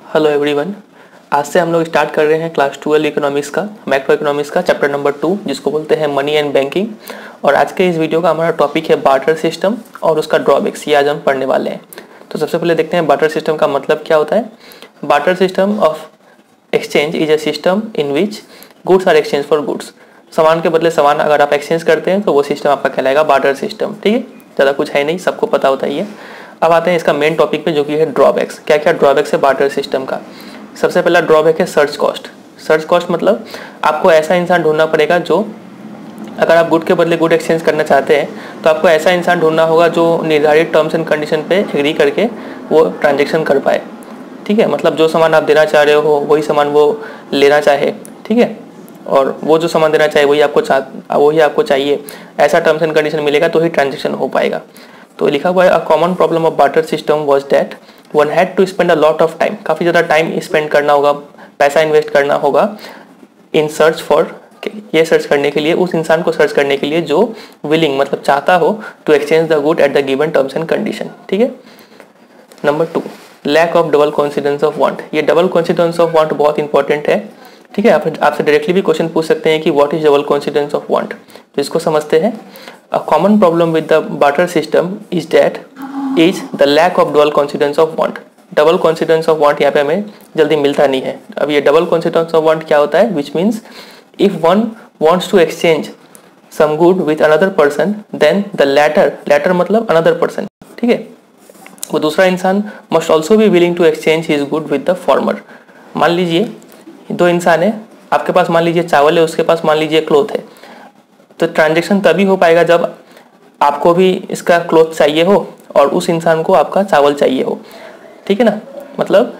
Hello everyone. आज से हम लोग स्टार्ट कर रहे हैं क्लास 12 इकोनॉमिक्स का, मैक्रो इकोनॉमिक्स का चैप्टर नंबर 2, जिसको बोलते हैं मनी एंड बैंकिंग। और आज के इस वीडियो का हमारा टॉपिक है बार्टर सिस्टम और उसका ड्रॉबैक्स। ये आज हम पढ़ने वाले हैं। तो सबसे पहले देखते हैं बार्टर सिस्टम का मतलब क्या होता है। Barter system of exchange is a system in which goods are exchange for goods. सामान के बदले सामान अगर आप एक्सचेंज करते हैं तो वो सिस्टम आपका कहलाएगा बार्टर सिस्टम। ठीक है, ज़्यादा कुछ है नहीं, सबको पता होता ही है। अब आते हैं इसका मेन टॉपिक पे, जो कि है ड्रॉबैक्स। क्या क्या ड्रॉबैक्स है बार्टर सिस्टम का। सबसे पहला ड्रॉबैक है सर्च कॉस्ट। सर्च कॉस्ट मतलब आपको ऐसा इंसान ढूंढना पड़ेगा जो, अगर आप गुड के बदले गुड एक्सचेंज करना चाहते हैं तो आपको ऐसा इंसान ढूंढना होगा जो निर्धारित टर्म्स एंड कंडीशन पे एग्री करके वो ट्रांजेक्शन कर पाए। ठीक है, मतलब जो सामान आप देना चाह रहे हो वही सामान वो लेना चाहे। ठीक है, और वो जो सामान देना चाहे वही आपको चाहिए, ऐसा टर्म्स एंड कंडीशन मिलेगा तो ही ट्रांजेक्शन हो पाएगा। तो लिखा हुआ है, a common problem of barter system was that one had to spend a lot of time. काफ़ी ज़्यादा टाइम स्पेंड करना होगा, पैसा इन्वेस्ट करना होगा इन सर्च फॉर, ये सर्च करने के लिए, उस इंसान को सर्च करने के लिए जो विलिंग मतलब चाहता हो to exchange the good at the given terms and condition. ठीक है। Number 2, lack of double coincidence of want. ये डबल कॉन्सिडेंस ऑफ वांट बहुत इंपॉर्टेंट है। ठीक है, आपसे डायरेक्टली भी क्वेश्चन पूछ सकते हैं कि what is double coincidence of want. तो इसको समझते हैं। A common problem with the barter system is that is the lack of double coincidence of want. Double coincidence of want यहाँ पे हमें जल्दी मिलता नहीं है। अब ये डबल कॉन्सिडेंस ऑफ वांट क्या होता है, which means if one wants to exchange some good with another person, then the latter मतलब अनदर पर्सन, ठीक है, वो दूसरा इंसान must also be willing to exchange his good with the former. मान लीजिए दो इंसान है, आपके पास मान लीजिए चावल है, उसके पास मान लीजिए क्लोथ है। तो ट्रांजेक्शन तभी हो पाएगा जब आपको भी इसका क्लोथ चाहिए हो और उस इंसान को आपका चावल चाहिए हो। ठीक है ना, मतलब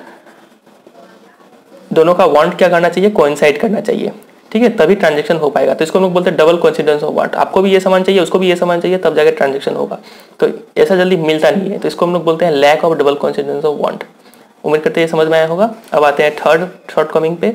दोनों का वांट क्या करना चाहिए, कोइंसाइड करना चाहिए। ठीक है, तभी ट्रांजेक्शन हो पाएगा। तो इसको हम लोग बोलते हैं डबल कोइंसिडेंस ऑफ वांट। आपको भी ये सामान चाहिए, उसको भी ये सामान चाहिए, तब जाके ट्रांजेक्शन होगा। तो ऐसा जल्दी मिलता नहीं है, तो इसको हम लोग बोलते हैं lack of double coincidence of want. उम्मीद करते हैं समझ में आया होगा। अब आते हैं थर्ड शॉर्ट कमिंग पे,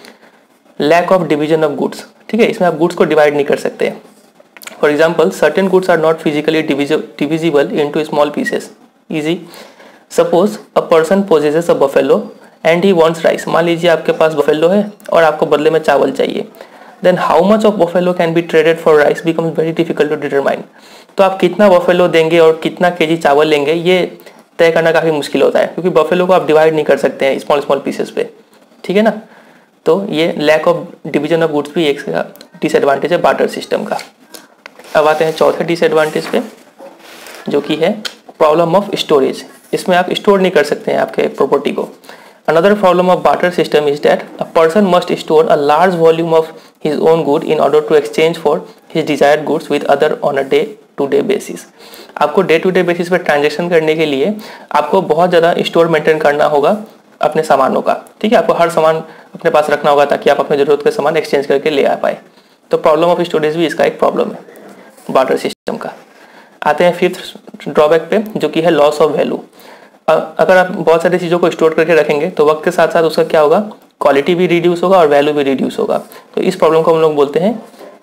lack of division of goods. ठीक है, इसमें आप गुड्स को डिवाइड नहीं कर सकते। For example, certain goods are not physically divisible into small pieces. Easy, suppose a person possesses a buffalo and he wants rice. मान लीजिए आपके पास बफेलो है और आपको बदले में चावल चाहिए। Then how much of buffalo can be traded for rice becomes very difficult to determine. तो आप कितना बफेलो देंगे और कितना केजी चावल लेंगे, ये तय करना काफ़ी मुश्किल होता है, क्योंकि बफेलो को आप डिवाइड नहीं कर सकते हैं स्मॉल पीसेस पे। ठीक है ना, तो ये lack of division of goods भी एक डिसएडवांटेज है बार्टर सिस्टम का। अब आते हैं चौथे डिसएडवांटेज पे, जो कि है प्रॉब्लम ऑफ स्टोरेज। इसमें आप स्टोर नहीं कर सकते हैं आपके प्रॉपर्टी को। Another problem of barter system is that a person must store a large volume of his own good in order to exchange for his desired goods with other on a day to day basis. आपको day to day basis पे transaction करने के लिए आपको बहुत ज़्यादा store maintain करना होगा अपने सामानों का। ठीक है, आपको हर सामान अपने पास रखना होगा ताकि आप अपने जरूरत के सामान एक्सचेंज करके ले आ पाए। तो प्रॉब्लम ऑफ स्टोरेज भी इसका एक प्रॉब्लम है बार्टर सिस्टम का। आते हैं फिफ्थ ड्रॉबैक पे, जो कि है लॉस ऑफ वैल्यू। अगर आप बहुत सारी चीज़ों को स्टोर करके रखेंगे तो वक्त के साथ साथ उसका क्या होगा, क्वालिटी भी रिड्यूस होगा और वैल्यू भी रिड्यूस होगा। तो इस प्रॉब्लम को हम लोग बोलते हैं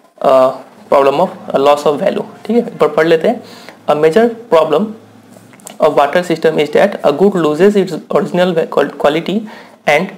problem of loss of value. ठीक है, पर पढ़ लेते हैं। A major problem of barter system is that a good loses its original quality and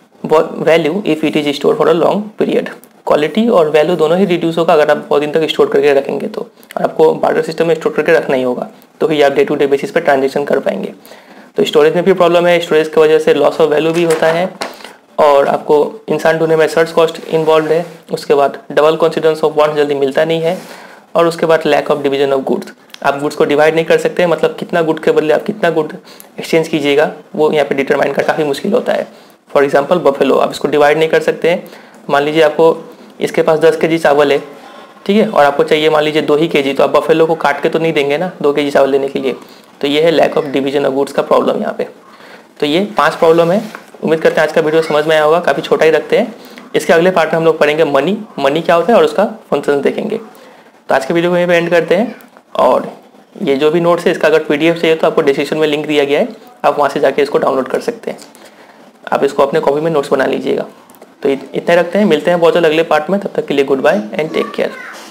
value if it is stored for a long period. Quality और वैल्यू दोनों ही reduce होगा अगर आप बहुत दिन तक स्टोर करके रखेंगे तो। और आपको बार्टर सिस्टम में स्टोर करके रखना ही होगा, तो ही आप डे टू डे बेसिस पे ट्रांजेक्शन कर पाएंगे। तो स्टोरेज में भी प्रॉब्लम है, स्टोरेज की वजह से लॉस ऑफ वैल्यू भी होता है, और आपको इंसान ढूंढने में सर्च कॉस्ट इन्वॉल्व है। उसके बाद डबल कॉन्सिडेंस ऑफ वांट जल्दी मिलता नहीं है, और उसके बाद lack of division of goods. आप गुड्स को डिवाइड नहीं कर सकते, मतलब कितना गुड के बदले आप कितना गुड एक्सचेंज कीजिएगा वो यहाँ पे डिटरमाइन करना काफ़ी मुश्किल होता है। फॉर एग्जांपल बफेलो, आप इसको डिवाइड नहीं कर सकते हैं। मान लीजिए आपको इसके पास 10 केजी चावल है, ठीक है, और आपको चाहिए मान लीजिए 2 ही केजी, तो आप बफेलो को काट के तो नहीं देंगे ना 2 केजी चावल लेने के लिए। तो ये है lack of division of goods का प्रॉब्लम यहाँ पे। तो ये 5 प्रॉब्लम है। उम्मीद करते हैं आज का वीडियो समझ में आया होगा, काफ़ी छोटा ही रखते हैं। इसके अगले पार्ट में हम लोग पढ़ेंगे मनी क्या होता है और उसका फंक्शन देखेंगे। तो आज के वीडियो को यहीं पे एंड करते हैं, और ये जो भी नोट्स है इसका अगर पीडीएफ चाहिए तो आपको डिस्क्रिप्शन में लिंक दिया गया है, आप वहाँ से जाके इसको डाउनलोड कर सकते हैं। आप इसको अपने कॉपी में नोट्स बना लीजिएगा। तो इतना रखते हैं, मिलते हैं बहुत जल्द अगले पार्ट में। तब तक के लिए goodbye and take care.